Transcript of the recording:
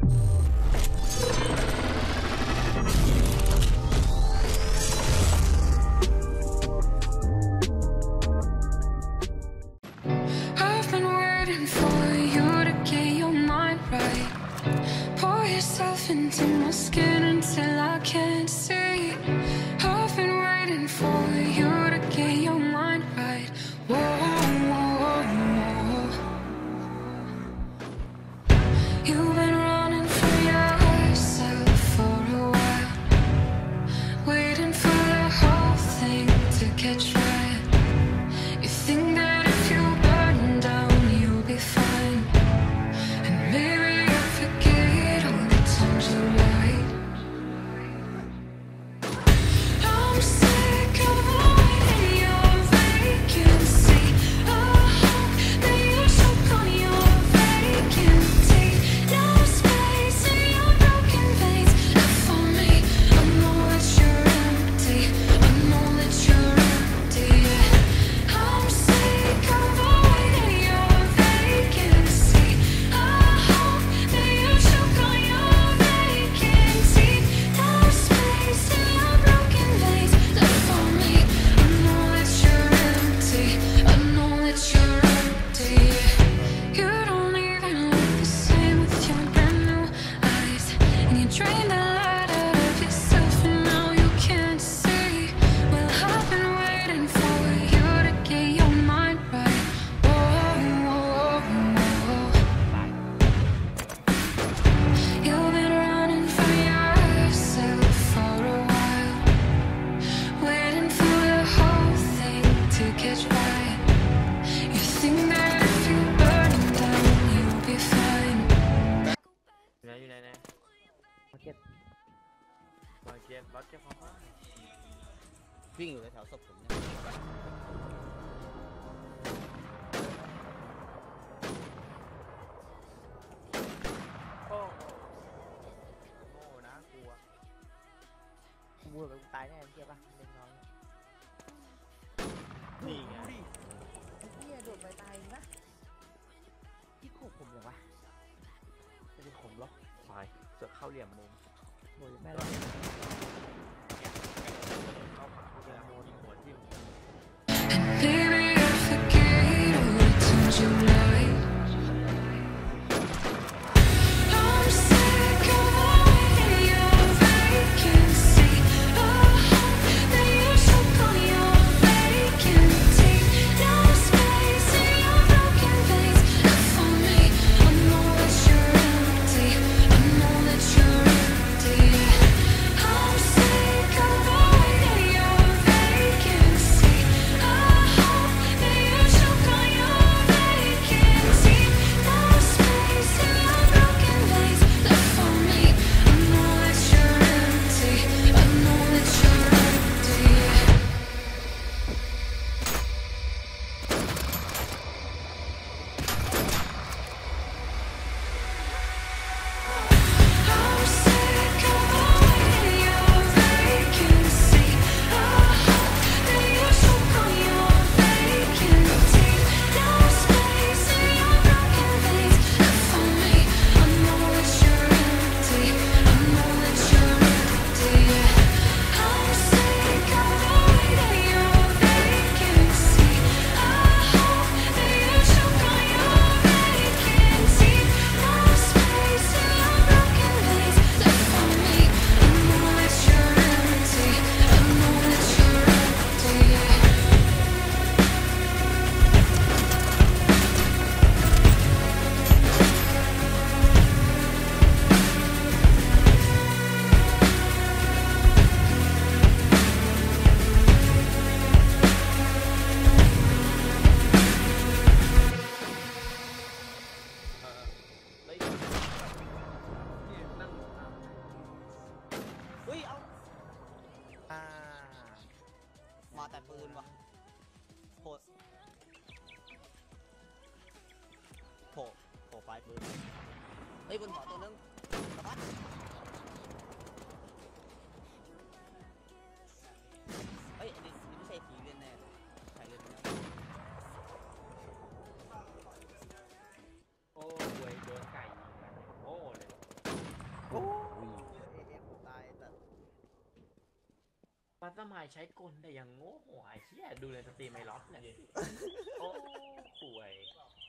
I've been waiting for you to get your mind right. Pour yourself into my skin until I can't see. I've been waiting for you to get your mind right. Whoa, whoa, whoa. You've been running for yourself for a while, waiting for the whole thing to catch fire. You think that if you burn down, you'll be fine. And maybe you'll forget all the times you lied. I'm sick of avoiding your vacancy. I hope that you choke on your vacancy. No space in your broken veins left for me. I know that you're empty. I know that you're empty. I'm sick of avoiding your vacancy. I hope that you choke on your vacancy. No space in your broken veins left for me. I know that you're empty. I know that you're empty. You don't even look the same with your brand new eyes, and you drain the light out of yourself, and now you can't see. Well, I've been waiting for you to get your mind right. Whoa, whoa, whoa. You've been running for yourself for a while, waiting for the whole thing to catch fire. You think that if you burn down, you'll be fine. อยู่ไหนมาเก็ตบอสเก็ตของพ่อวิ่งอยู่แถวศพผมเนี่ยโอ้โง่นะกลัวกูแบบกูตายแน่เมื่อกี้ป่ะเล็กน้อยนี่ไงไอ้เหี้ยโดดไปตายนะที่ขู่ผมเหรอวะไม่ได้ข่มหรอกตายเสือเข้าเหลี่ยมมันเองโอ้ยแม่เลยเข้าขาเสือโมนหัวทิ่ม Maybe I forget all the times you lied. I'm sick of avoiding your vacancy. I hope that you choke on your vacancy. No space in your broken veins left for me. I know that you're empty. I know that you're empty. I'm sick of avoiding your vacancy. I hope that you choke on your vacancy. No space in your broken veins left for me. I know that you're empty. I know that you're empty. I'm sick of avoiding your vacancy. I hope that you choke on your vacancy. No space in your broken veins left for me. I know that you're empty. I know that you're empty. I'm sick of avoiding your vacancy. I hope that you choke on your vacancy. No space in your broken veins left for me. I know that you're empty. I know that you're empty. เฮ้ยเอามาแต่ปืนวะโผล่ปลายปืนเฮ้ยบนหัวตัวนึงสะบัดเฮ้ยอันนี้ไม่ใช่ผีเล่นแน่ใครเล่นนะโอ้ยโดนไก่ยิงกันโอ้เลยปัสมายใช้กลแต่ยังโง่หัวไอ้เหี้ยดูเลยสตรีมไอล็อกเนี่ยโอ้ห่วย